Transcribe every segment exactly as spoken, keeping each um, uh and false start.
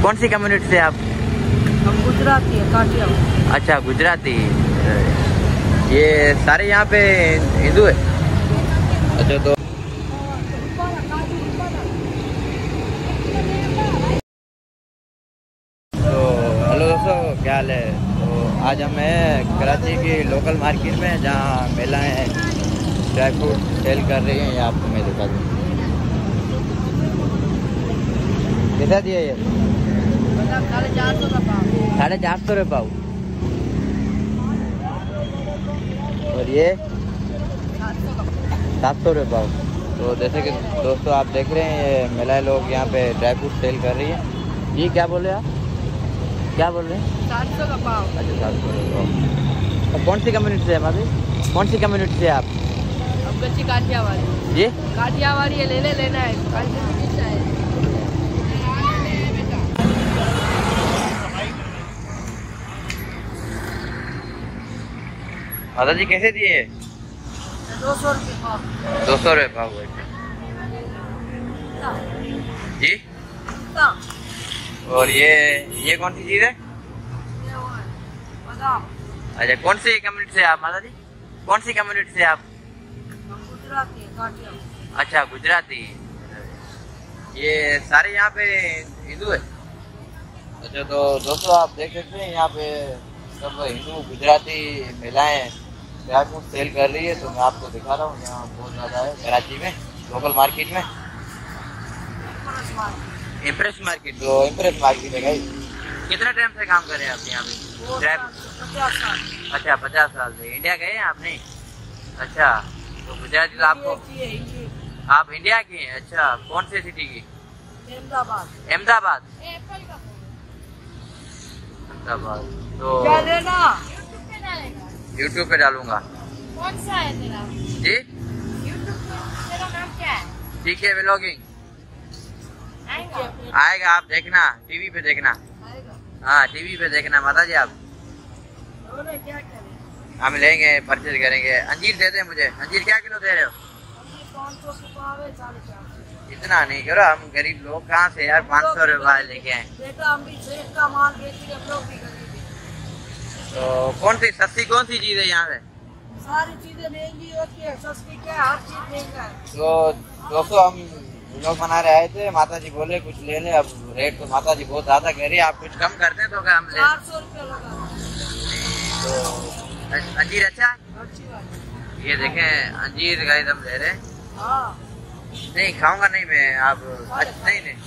कौन सी कम्युनिटी से आप? हम गुजराती है, काठियावाड़। अच्छा, गुजराती। ये सारे यहाँ पे हिंदू है? अच्छा, तो तो हेलो दोस्तों, क्या हाल है? तो आज हम हैं कराची की लोकल मार्केट में, जहाँ महिलाएं ड्राई फ्रूट सेल कर रही हैं। ये आपको मैं दिखा दूँ। कैसा दिया ये? साढ़े चार सौ का पाव। साढ़े चार सौ रुपये पाव। और ये सात सौ रुपये पाव। तो जैसे कि दोस्तों आप देख रहे हैं, ये महिलाएं लोग यहाँ पे ड्राई फ्रूट सेल कर रही है। ये क्या बोल रहे हैं आप? क्या बोल रहे हैं? सात सौ का पाव। अच्छा, सात सौ रुपये पाव। तो कौन सी कम्युनिटी से है माधवी? कौन सी कम्युनिटी से आप? हम कच्ची काठियावाड़ी। ये काठियावाड़ी है, ले ले लेना है। माता जी कैसे दिए? दो सौ रुपये पाव। दो सौ रुपये पाव जी। और ये ये कौन सी चीज़ है? अच्छा, कौन सी कम्युनिटी से आप माता जी? कौन सी कम्युनिटी से आप? गुजराती है, काठियावाड़। अच्छा, गुजराती। ये सारे यहाँ पे हिंदू है? अच्छा, तो दोस्तों आप देख सकते हैं, यहाँ पे सब हिंदू गुजराती महिलाएं ड्राई फ्रूट सेल कर रही है। तो मैं आपको दिखा रहा हूँ, यहाँ बहुत ज़्यादा है कराची में, लोकल मार्केट में। Empress Market. तो इम्प्रेस मार्केट है भाई। कितना टाइम से काम कर रहे हैं आप यहाँ पे? ड्राई पचास साल। अच्छा, पचास साल से। इंडिया गए हैं आपने? अच्छा, तो गुजराती तो आपको, आप इंडिया के हैं? अच्छा, कौन से सिटी की? अहमदाबाद। अहमदाबाद। अहमदाबाद। तो क्या लेना? यूट्यूब पे डालूंगा। कौन सा है तेरा? जी, यूट्यूब पे तेरा नाम क्या है? ठीक है, व्लॉगिंग आएगा? आएगा, आप देखना, टीवी पे देखना। हाँ, टीवी पे देखना माता जी आप। क्या करें? हम लेंगे, परचेज करेंगे। अंजीर दे दे मुझे। अंजीर क्या किलो दे रहे हो? इतना नहीं करो, हम गरीब लोग कहाँ से यार पाँच सौ रुपये लेके आए। बेटा हम भी सेठ का माल बेचते हैं, हम लोग भी गरीब हैं। तो कौन सी सस्ती कौन सी चीज़ है यहाँ से? सारी चीजें महंगी होती है, सस्ती क्या, हर चीज महंगा है। तो दोस्तों हम लोग बना रहे आए थे, माता जी बोले कुछ ले ले। अब रेट तो माता जी बहुत ज्यादा कह रही है, आप कुछ कम कर दें तो क्या हम ले? चार सौ रुपये लगा। तो अंजीर अच्छा है? अच्छी बात। ये देखें, अंजीर का एकदम ले रहे हैं। हाँ, नहीं खाऊंगा नहीं मैं। आप नहीं नहीं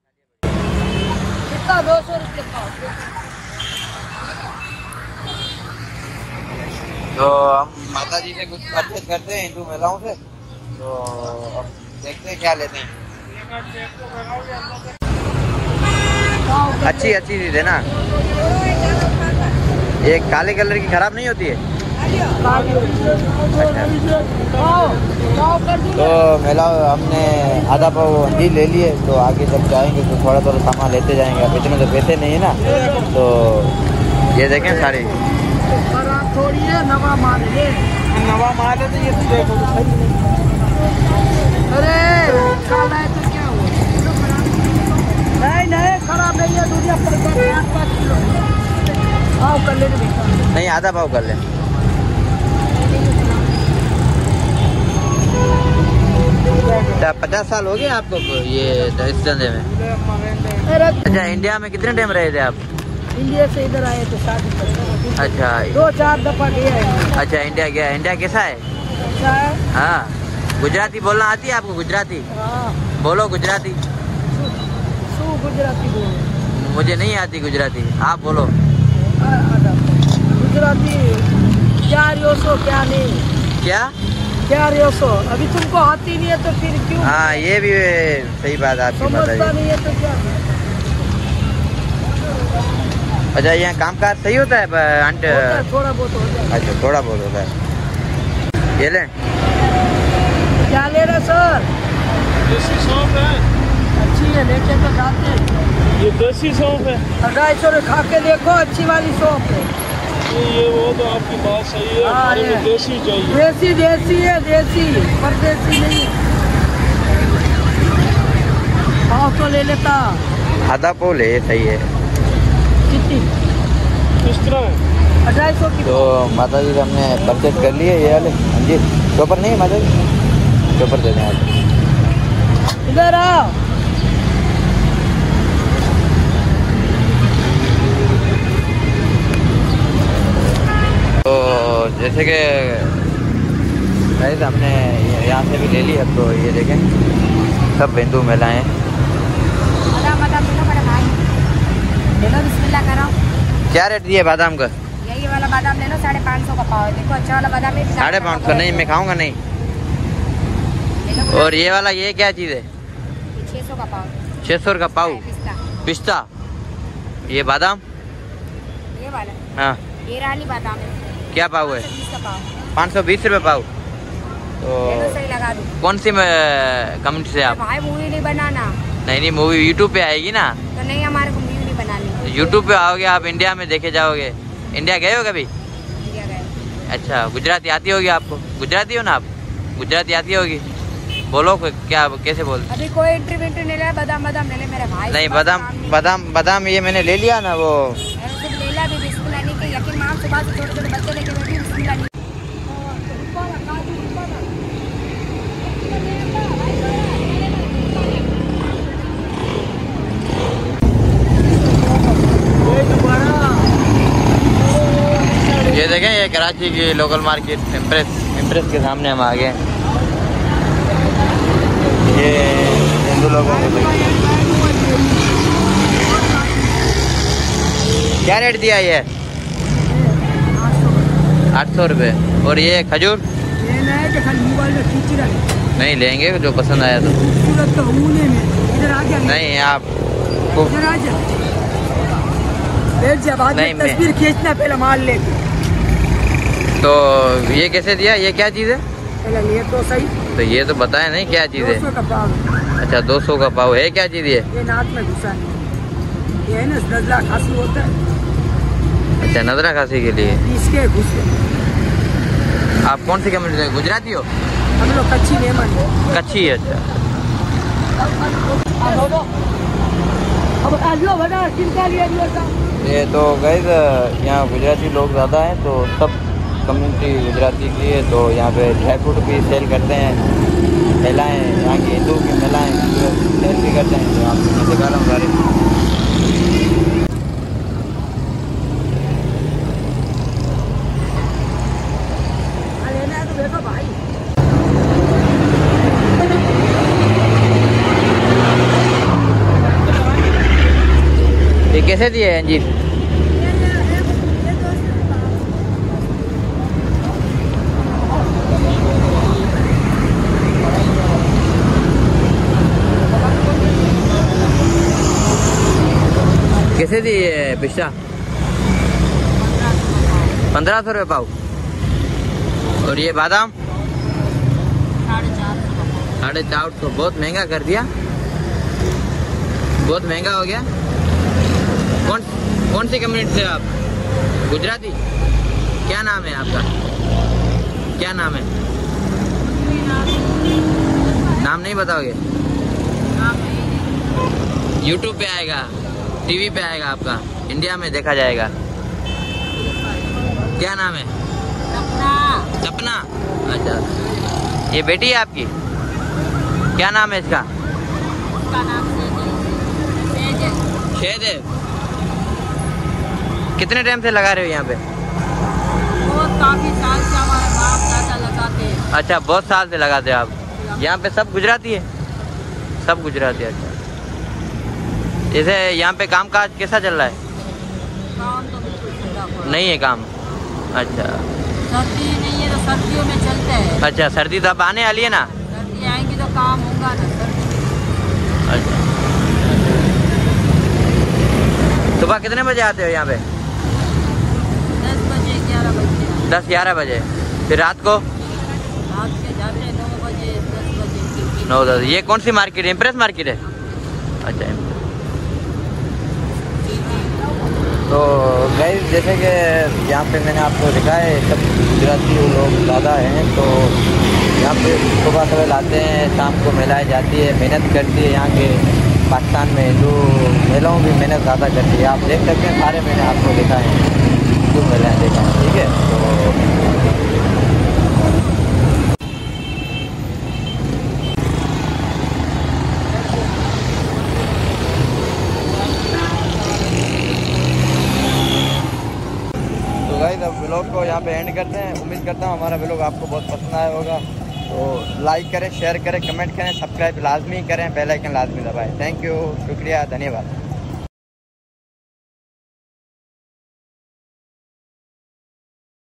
कितना? दो सौ रुपये पाव। तो हम माता जी से कुछ परचेज करते हैं हिंदू महिलाओं से। तो अब देखते हैं क्या लेते हैं। अच्छी अच्छी चीज है ना? ये काले कलर की खराब नहीं होती है? तो महिला हमने आधा पाव अंजीर ले लिए। तो आगे जब जाएंगे तो थोड़ा थोड़ा सामान लेते जाएंगे। अब इतने तो पैसे नहीं है ना। तो ये देखें साड़ी थोड़ी है, नवा माल है। नवा माल है तो ये देखो। अरे काला है तो क्या हुआ? नहीं नहीं, खराब नहीं है। दुनिया पर पाँच पाँच किलो भाव कर ले। नहीं, आधा भाव कर ले। पचास साल हो गए आपको ये इस धंधे में? अच्छा, इंडिया में कितने टाइम रहे थे आप? इंडिया से इधर आए थे शादी करने। अच्छा, दो चार दफा गया है। अच्छा, इंडिया गया। इंडिया कैसा है? अच्छा है। हाँ, गुजराती बोलना आती है आपको? गुजराती हाँ, बोलो। गुजराती सु गुजराती बोलो। मुझे नहीं आती गुजराती, आप बोलो। गुजराती क्या रियोसो क्या नहीं? क्या क्या रियोसो? अभी तुमको आती नहीं है तो फिर क्यों? हाँ, ये भी सही बात आपकी समझता नहीं है तो क्या? अच्छा, यहाँ काम काज सही होता है आंट? थोड़ा बहुत होता है। अच्छा, थोड़ा बहुत होता है। ये लें? क्या ले रहे सर? देसी सौंफ है। अच्छी है, लेके तो जाते हैं। ये देसी सौंफ है। ढाई सौ खा के देखो, अच्छी वाली सौंफ है। ये वो तो आपकी बात सही है। हाँ, हमारे को देसी चाहिए। देसी देसी है, देसी परदेसी नहीं। पाव तो ले लेता। आधा पाव ले, सही है। कितनी? किस तरह है? अढ़ाई सौ की। तो माता जी हमने परचेज कर लिए ये वाले। हाँ जी, चौपर नहीं है माता जी, चौपर दे दें आप। इधर आओ। तो जैसे कि गाइस हमने यहाँ से भी ले ली। अब तो ये देखें सब बिंदु महिलाएं हैं। बादाम बादाम ले लो बड़े भाई, ले लो, बिस्मिल्लाह करो। क्या रेट दिए बादाम का? यही वाला बादाम ले लो, साढ़े पाँच सौ का पाव है। देखो अच्छा वाला बादाम है, साढ़े पाँच सौ नहीं, मैं खाऊंगा नहीं। ले लो। और ये वाला ये क्या चीज़ है? छः सौ का पाव। छः सौ का पाव पिस्ता। पिस्ता। ये बादाम ये वाला, हाँ ये रानी बादाम है, क्या पाव है? बीस का पाव। पाँच सौ बीस रुपये पाव। तो ले लो, सही लगा दूँ। कौन सी कम्युनिटी से आप? भाई मूवी नहीं बनाना। नहीं नहीं, मूवी यूट्यूब पे आएगी ना। तो नहीं, हमारे को मूवी नहीं बनानी। यूट्यूब पे आओगे आप, इंडिया में देखे जाओगे। इंडिया गए हो कभी? इंडिया गए। अच्छा, गुजराती आती होगी आपको? गुजराती हो ना आप? गुजराती आती होगी, बोलो कोई क्या, कैसे बोल? अभी कोई इंटरव्यू इंटरव्यू नहीं लिया, बादाम बादाम ले ले मेरे भाई। नहीं, बादाम बादाम बादाम ये मैंने ले लिया ना वो। ऐसे ले लिया भी, बिस्मिल्लाह नहीं के यकीन मान, सुबह से छोटे छोटे बच्चे लेके बैठी, बिस्मिल्लाह नहीं। ये देखें, ये कराची की लोकल मार्केट इम्प्रेस इम्प्रेस के सामने हम आ गए। ये हिंदू लोगों को क्या रेट दिया ये? आठ सौ रुपये। और ये खजूर नहीं लेंगे, जो पसंद आया तो। नहीं आप नहीं, तस्वीर खींचना पहले माल ले। तो ये कैसे दिया? ये क्या चीज़ है? पहले लिए तो सही। तो ये तो बताया नहीं क्या चीज़ है। दो सौ का पाव। अच्छा, दो सौ का पाव है। क्या चीज़ है? ये नाक में घुसा नहीं, ये है ना नजला खांसी होता है। अच्छा, नजरा खांसी के लिए इसके घुसे। आप कौन सी कम्युनिटी से? गुजराती हो? हम लोग कच्ची मेहमान है। कच्ची है। अच्छा, अब आलू बना चिंता लिया ये तो गाइस यहाँ गुजराती लोग ज़्यादा हैं, तो सब कम्युनिटी गुजराती की है। तो यहाँ पे ड्राई फ्रूट भी सेल करते हैं महिलाएँ, यहाँ की हिंदू की महिलाएँ सेल भी करते हैं। तो आपको मैं दिखा रहा हूँ सारी। लेना है तो देखो भाई। ये कैसे दिए हैं जी? कैसे दिए पिस्ता? पंद्रह सौ रुपये पाव। और ये बादाम साढ़े चार सौ। बहुत महंगा कर दिया, बहुत महंगा हो गया। कौन कौन सी कम्युनिटी से आप? गुजराती। क्या नाम है आपका? क्या नाम है? नाम नहीं बताओगे? यूट्यूब पे आएगा, टीवी पे आएगा, आपका इंडिया में देखा जाएगा। क्या नाम है? सपना। सपना। अच्छा, ये बेटी है आपकी? क्या नाम है इसका? उसका नाम सेज है। शेद है। कितने टाइम से लगा रहे हो यहाँ पे? बहुत काफी साल से हमारे बाप दादा लगाते हैं। अच्छा, बहुत साल से लगाते हैं आप। यहाँ पे सब गुजराती है? सब गुजराती है। अच्छा, जैसे यहाँ पे काम काज कैसा चल रहा है? काम तो बिल्कुल ठंडा पड़ा। नहीं है काम? अच्छा, सर्दी नहीं है तो सर्दियों में चलते हैं। अच्छा, सर्दी तो अब आने वाली है ना? सर्दी आएंगी तो काम होगा ना। सर्दी अच्छा, सुबह कितने बजे आते हो यहाँ पे? दस बजे ग्यारह बजे। दस ग्यारह बजे। फिर रात को? रात के जाते हैं नौ बजे दस बजे। नौ दस। ये कौन सी मार्केट है? इम्प्रेस मार्केट है? अच्छा। तो गाइस जैसे कि यहाँ पे मैंने आपको दिखा है, सब गुजराती लोग ज़्यादा हैं। तो यहाँ पे सुबह सुबह आते हैं, शाम को महिलाएं जाती है, मेहनत करती है यहाँ के पाकिस्तान में हिंदू मेलों भी मैंने ज़्यादा कर दी, आप देख सकते हैं सारे मैंने आपको देखा है, हिंदू मेले देखा है, ठीक है। तो गाइस अब व्लॉग को यहाँ पे एंड करते हैं। उम्मीद करता हूँ हमारा व्लॉग आपको बहुत पसंद आया होगा। तो लाइक करें, शेयर करें, कमेंट करें, सब्सक्राइब लाजमी करें, बेल आइकन लाजमी दबाएं। थैंक यू, शुक्रिया, धन्यवाद।